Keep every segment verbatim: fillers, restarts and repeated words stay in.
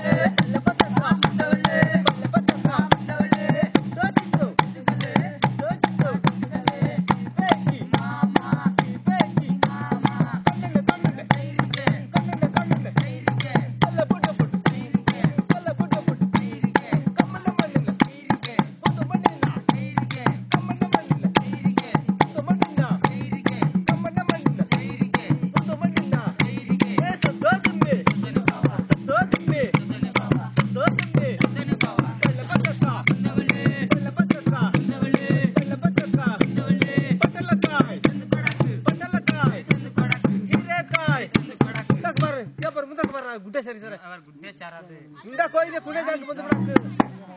ಗುಡ್ಡೆ ಸರಿ ಸರ್ ಗುಡ್ಡೆ ಚಾರ ಹಿಂದಕ್ಕೆ ಹೋಗಿದೆ ಕುಣೆ ಜಾಗ ಬಂದು ಬಿಡಕ್ಕೆ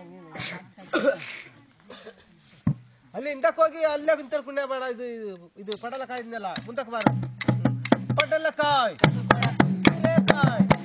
ಅಲ್ಲಿ ಹಿಂದಕ್ಕೆ ಹೋಗಿ ಅಲ್ಲೇ ಕುಂತ ಕುಣೆ ಬೇಡ ಇದು ಇದು ಪಡಲಕಾಯಿ ಇದನ್ನೆಲ್ಲ ಮುಂದಕ್ಕೆ ಬಾರ ಪಡಲಕಾಯಿ